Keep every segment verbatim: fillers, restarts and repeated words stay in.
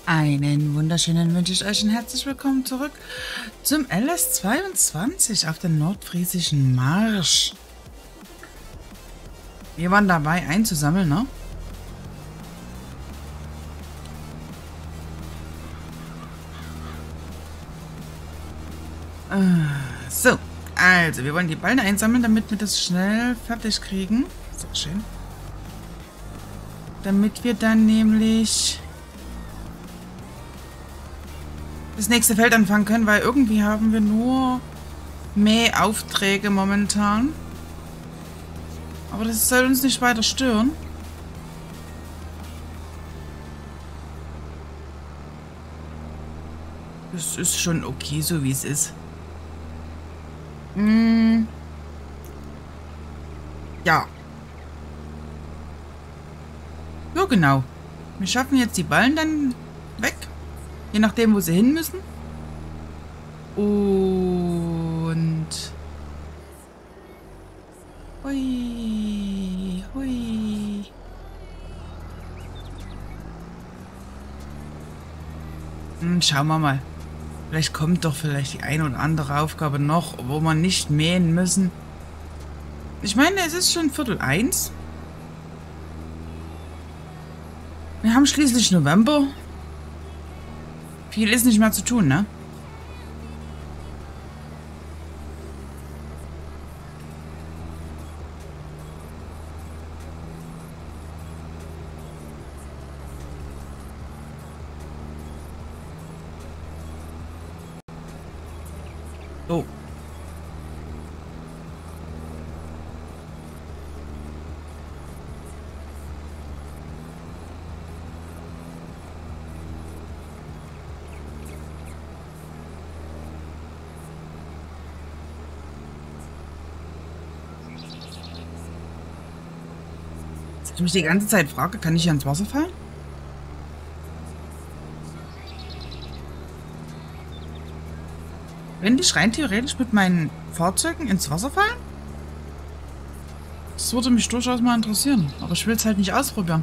Einen wunderschönen wünsche ich euch und herzlich willkommen zurück zum L S zweiundzwanzig auf den Nordfriesischen Marsch. Wir waren dabei einzusammeln, ne? So, also wir wollen die Ballen einsammeln, damit wir das schnell fertig kriegen. Sehr schön. Damit wir dann nämlich das nächste Feld anfangen können, weil irgendwie haben wir nur mehr Aufträge momentan. Aber das soll uns nicht weiter stören. Das ist schon okay, so wie es ist. Hm. Ja. Ja, genau. Wir schaffen jetzt die Ballen dann weg. Je nachdem, wo sie hin müssen. Und... Hui. Hui. Hm, schauen wir mal. Vielleicht kommt doch vielleicht die eine oder andere Aufgabe noch, wo wir nicht mähen müssen. Ich meine, es ist schon Viertel eins. Wir haben schließlich November. Viel ist nicht mehr zu tun, ne? Oh. Ich mich die ganze Zeit frage, kann ich hier ins Wasser fallen? Wenn ich rein theoretisch mit meinen Fahrzeugen ins Wasser fallen? Das würde mich durchaus mal interessieren, aber ich will es halt nicht ausprobieren.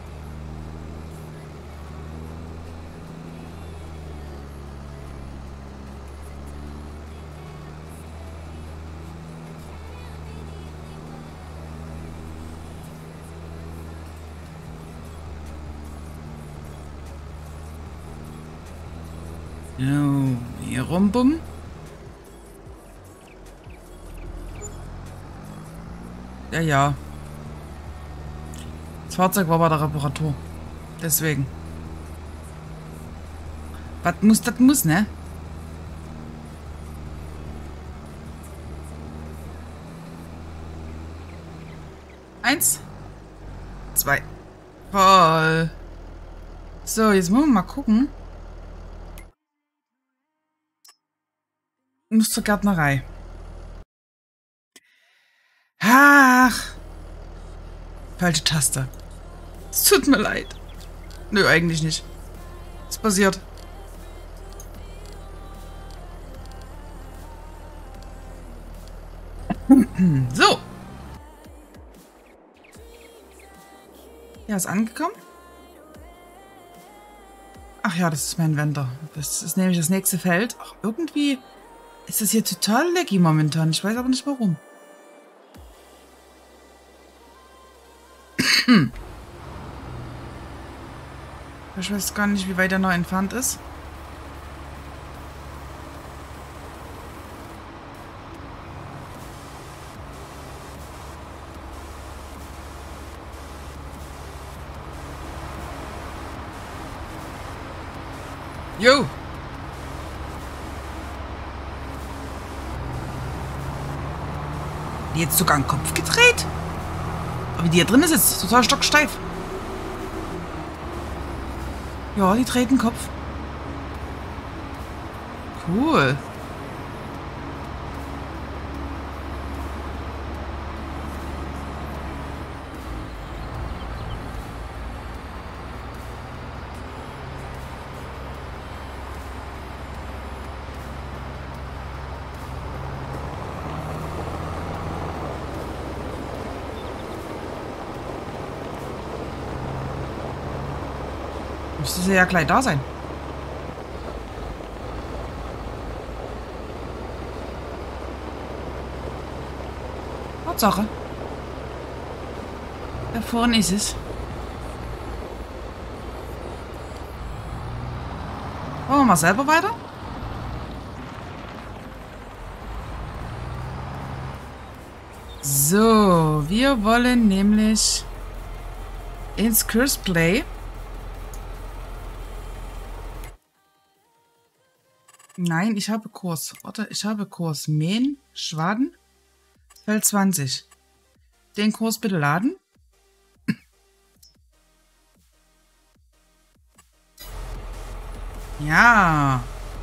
So, hier rumbum. Ja, ja. Das Fahrzeug war bei der Reparatur. Deswegen. Was muss, das muss, ne? Eins. Zwei. Voll. So, jetzt wollen wir mal gucken. Ich muss zur Gärtnerei. Ach. Falsche Taste. Es tut mir leid. Nö, eigentlich nicht. Was passiert? So. Ja, ist angekommen. Ach ja, das ist mein Wender. Das ist nämlich das nächste Feld. Ach, irgendwie ist das hier total laggy momentan. Ich weiß aber nicht warum. Ich weiß gar nicht, wie weit er noch entfernt ist. Jo! Die jetzt sogar einen Kopf gedreht? Aber die hier drin ist jetzt total stocksteif. Ja, die dreht den Kopf. Cool. Müsste sie ja gleich da sein. Tatsache. Da vorne ist es. Wollen wir mal selber weiter? So, wir wollen nämlich ins Curse Play. Nein, ich habe Kurs. Warte, ich habe Kurs. Mähen, Schwaden, Feld zwanzig. Den Kurs bitte laden. Ja.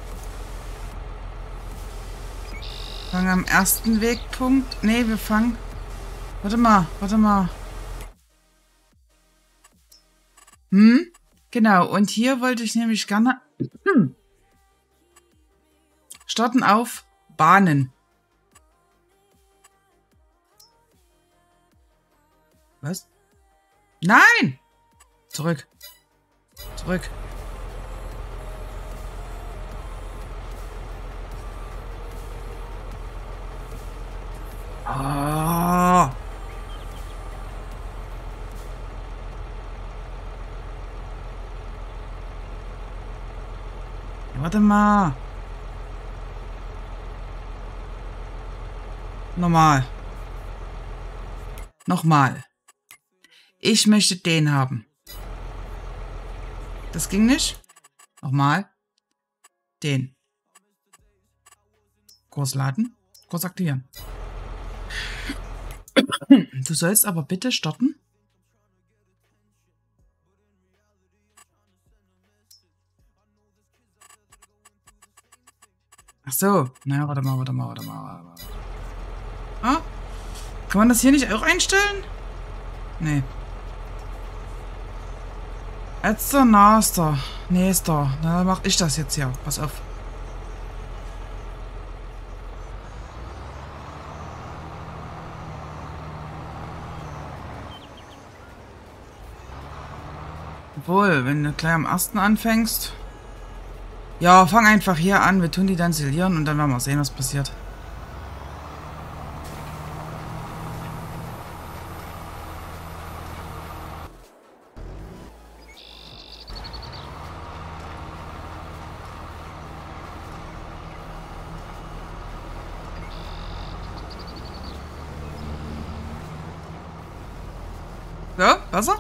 Fangen am ersten Wegpunkt. Ne, wir fangen... Warte mal, warte mal. Hm? Genau, und hier wollte ich nämlich gerne... Hm. Starten auf Bahnen. Was? Nein! Zurück. Zurück. Oh. Warte mal. Normal. Nochmal. Ich möchte den haben. Das ging nicht. Nochmal. Den. Kurs laden. Kurs aktivieren. Du sollst aber bitte starten. Ach so. Na, warte mal, warte mal, warte mal, warte mal. Ah? Kann man das hier nicht auch einstellen? Nee. Letzter, naster, nächster. Na, dann mach ich das jetzt hier. Pass auf. Obwohl, wenn du gleich am ersten anfängst. Ja, fang einfach hier an. Wir tun die dann silieren und dann werden wir sehen, was passiert. So, Wasser?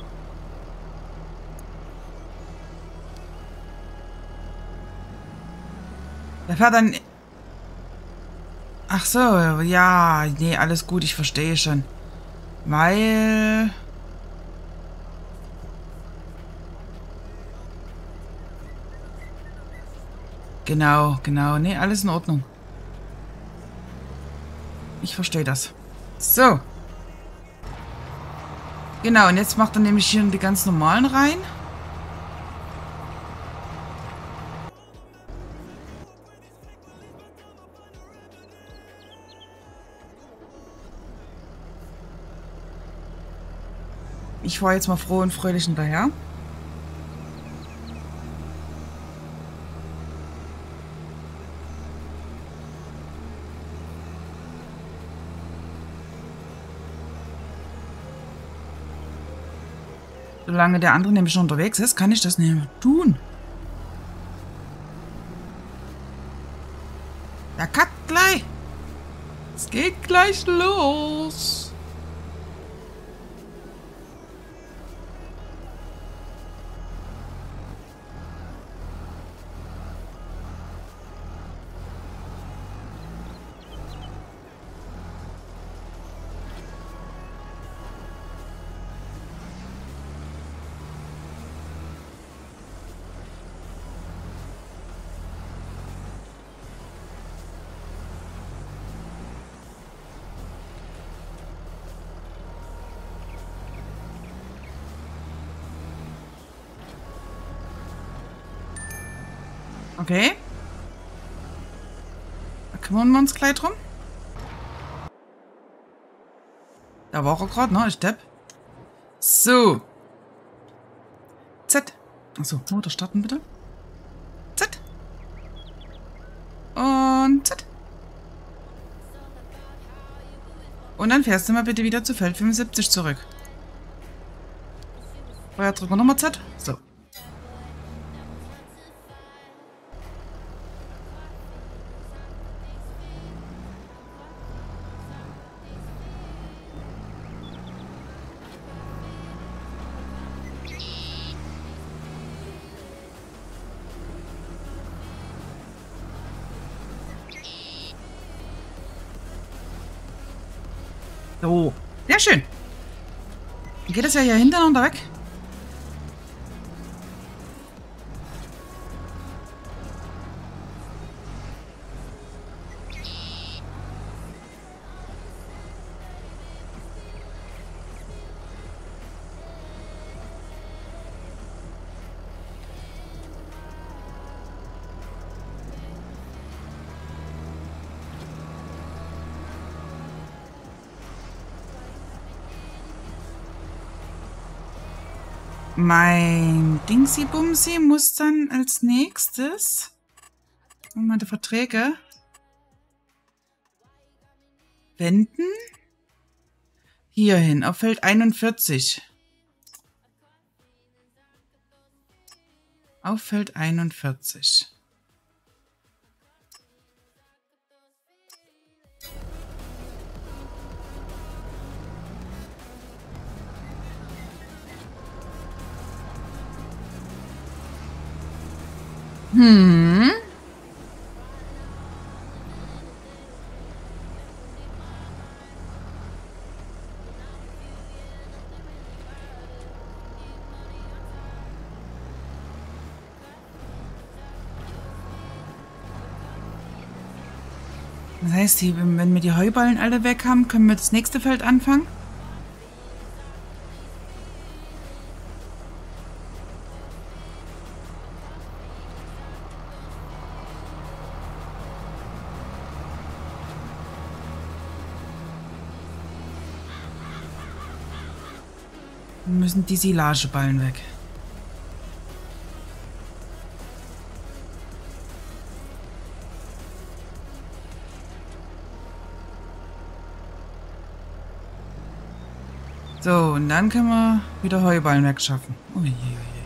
Der fährt dann... Ach so, ja, nee, alles gut, ich verstehe schon. Weil... Genau, genau, nee, alles in Ordnung. Ich verstehe das. So. Genau, und jetzt macht er nämlich hier die ganz normalen rein. Ich fahre jetzt mal froh und fröhlich hinterher. Solange der andere nämlich schon unterwegs ist, kann ich das nicht tun. Der Cut gleich. Es geht gleich los. Okay. Da kümmern wir uns gleich drum. Da war er gerade, ne? Ich depp. So. Z. Achso, Motor starten bitte. Z. Und Z. Und dann fährst du mal bitte wieder zu Feld fünfundsiebzig zurück. Vorher drücken wir nochmal Z. So. So. Sehr schön. Dann geht das ja hier hintereinander weg. Mein Dingsy-Bumsy muss dann als nächstes und meine Verträge wenden. Hierhin, auf Feld einundvierzig. Auf Feld einundvierzig. Hm. Das heißt, die, wenn wir die Heuballen alle weg haben, können wir das nächste Feld anfangen? Dann müssen die Silageballen weg. So, und dann können wir wieder Heuballen wegschaffen. Oh je, oh je.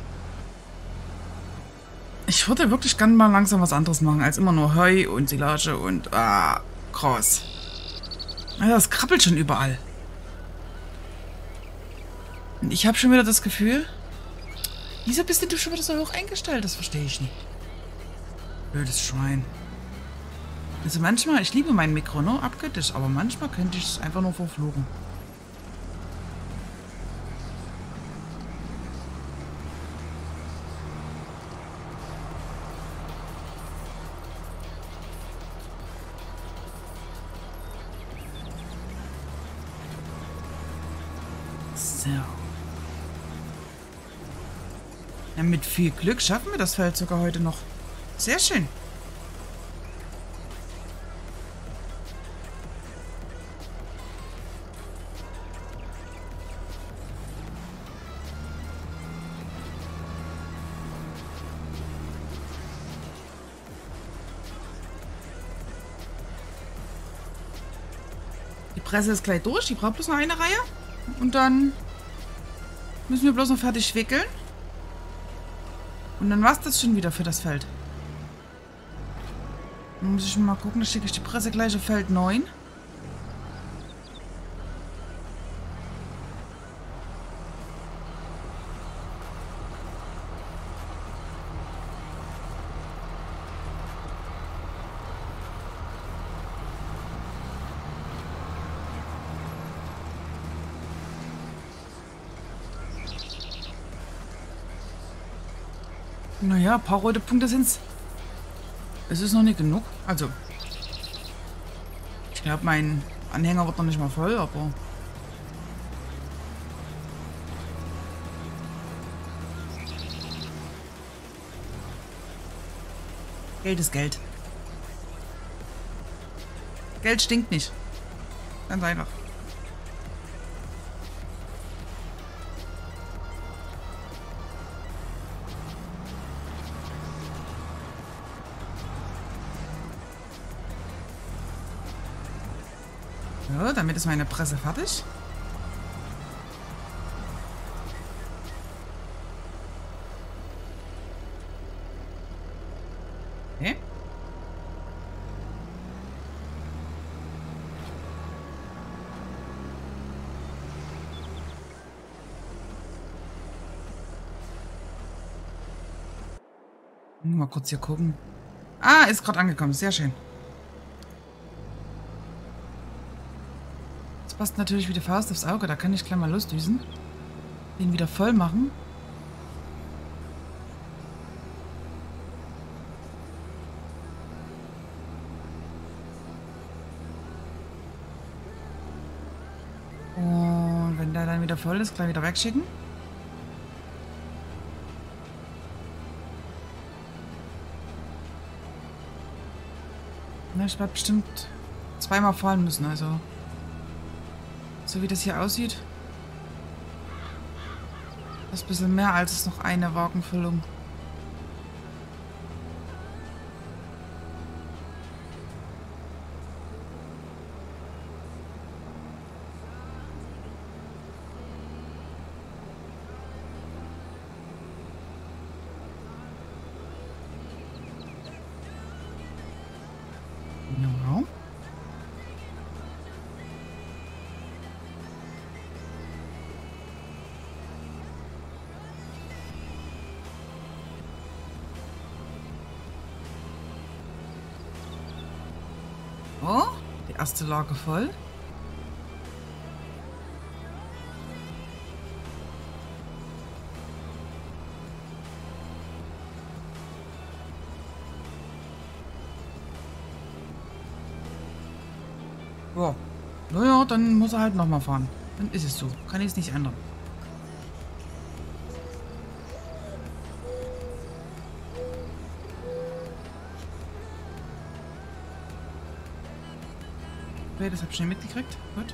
Ich würde wirklich gerne mal langsam was anderes machen, als immer nur Heu und Silage und... Ah, krass. Also das krabbelt schon überall. Und ich habe schon wieder das Gefühl... Wieso bist du schon wieder so hoch eingestellt? Das verstehe ich nicht. Blödes Schwein. Also manchmal, ich liebe mein Mikro, ne? Abgöttisch, aber manchmal könnte ich es einfach nur verfluchen. So. Ja, mit viel Glück schaffen wir das Feld sogar heute noch. Sehr schön. Die Presse ist gleich durch. Die braucht bloß noch eine Reihe. Und dann müssen wir bloß noch fertig wickeln. Und dann war es das schon wieder für das Feld. Dann muss ich mal gucken, da schicke ich die Presse gleich auf Feld neun. Naja, ein paar rote Punkte sind's. Es ist noch nicht genug. Also, ich glaube, mein Anhänger wird noch nicht mal voll, aber... Geld ist Geld. Geld stinkt nicht. Ganz einfach. So, damit ist meine Presse fertig. Okay. Mal kurz hier gucken. Ah, ist gerade angekommen. Sehr schön. Das passt natürlich wie die Faust aufs Auge. Da kann ich gleich mal losdüsen. Den wieder voll machen. Und wenn der dann wieder voll ist, gleich wieder wegschicken. Na, ich werde bestimmt zweimal fahren müssen, also so wie das hier aussieht. Das ist ein bisschen mehr als noch eine Wagenfüllung. Ja. Oh, die erste Lage voll. Ja. Naja, dann muss er halt nochmal fahren. Dann ist es so. Kann ich es nicht ändern. Okay, das habe ich schnell mitgekriegt. Gut.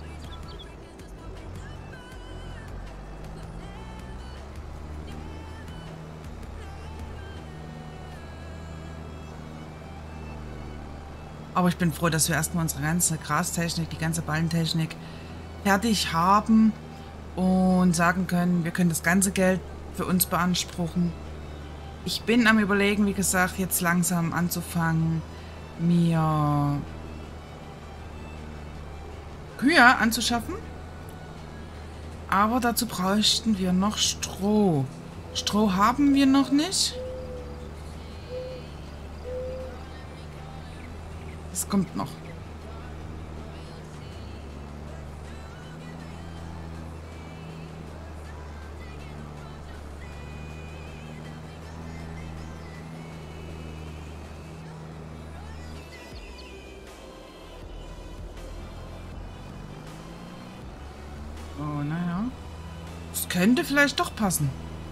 Aber ich bin froh, dass wir erstmal unsere ganze Grastechnik, die ganze Ballentechnik fertig haben und sagen können, wir können das ganze Geld für uns beanspruchen. Ich bin am Überlegen, wie gesagt, jetzt langsam anzufangen, mir Kühe anzuschaffen. Aber dazu bräuchten wir noch Stroh. Stroh haben wir noch nicht. Das kommt noch. Oh, naja. Das könnte vielleicht doch passen.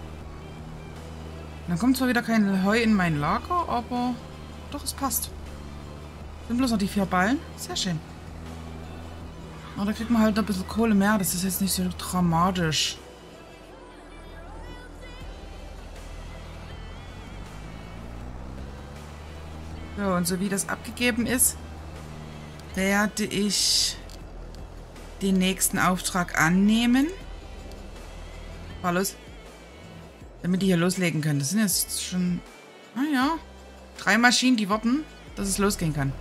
Dann kommt zwar wieder kein Heu in mein Lager, aber doch, es passt. Sind bloß noch die vier Ballen. Sehr schön. Aber da kriegt man halt noch ein bisschen Kohle mehr. Das ist jetzt nicht so dramatisch. So, und so wie das abgegeben ist, werde ich den nächsten Auftrag annehmen. Fahr los. Damit die hier loslegen können. Das sind jetzt schon, naja, drei Maschinen, die warten, dass es losgehen kann.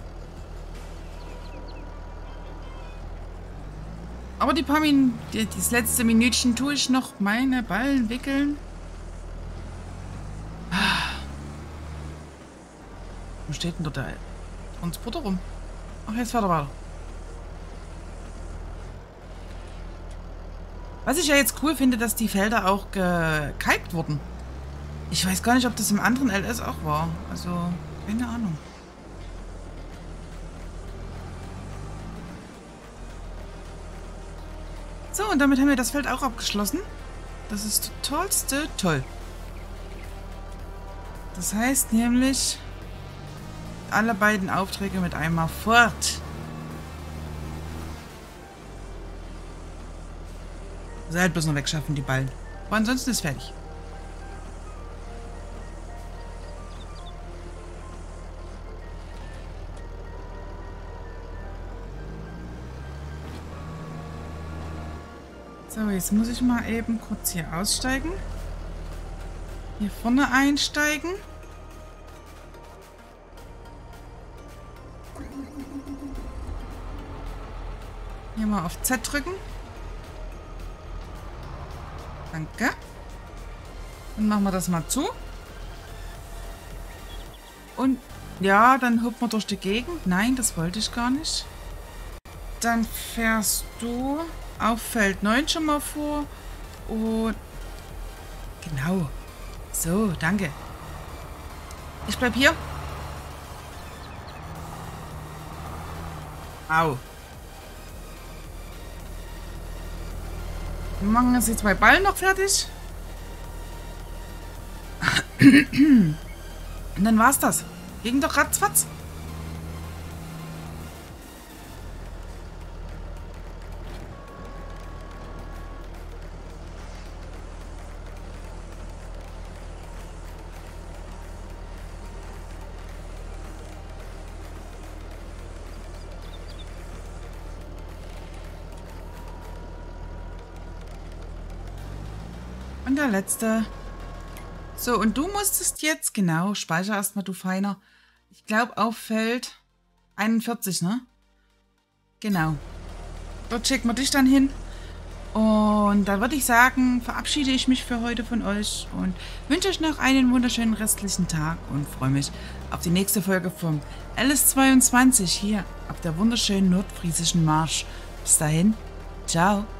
Aber die paar Minuten, das letzte Minütchen tue ich noch meine Ballen wickeln. Wo steht denn dort der Transporter rum? Ach, jetzt fährt er weiter. Was ich ja jetzt cool finde, dass die Felder auch gekalkt wurden. Ich weiß gar nicht, ob das im anderen L S auch war. Also, keine Ahnung. So, und damit haben wir das Feld auch abgeschlossen. Das ist totalste toll. Das heißt nämlich, alle beiden Aufträge mit einmal fort. Also halt bloß noch wegschaffen, die Ballen. Aber ansonsten ist fertig. So, jetzt muss ich mal eben kurz hier aussteigen. Hier vorne einsteigen. Hier mal auf Z drücken. Danke. Dann machen wir das mal zu. Und ja, dann hüpfen wir durch die Gegend. Nein, das wollte ich gar nicht. Dann fährst du auf Feld neun schon mal vor. Und genau. So, danke. Ich bleib hier. Au. Wir machen jetzt die zwei Ballen noch fertig. Und dann war's das. Ging doch ratzfatz. Und der letzte. So, und du musstest jetzt, genau, speicher erstmal, du Feiner. Ich glaube auf Feld einundvierzig, ne? Genau. Dort schicken wir dich dann hin. Und dann würde ich sagen, verabschiede ich mich für heute von euch und wünsche euch noch einen wunderschönen restlichen Tag und freue mich auf die nächste Folge vom L S zweiundzwanzig hier auf der wunderschönen nordfriesischen Marsch. Bis dahin, ciao.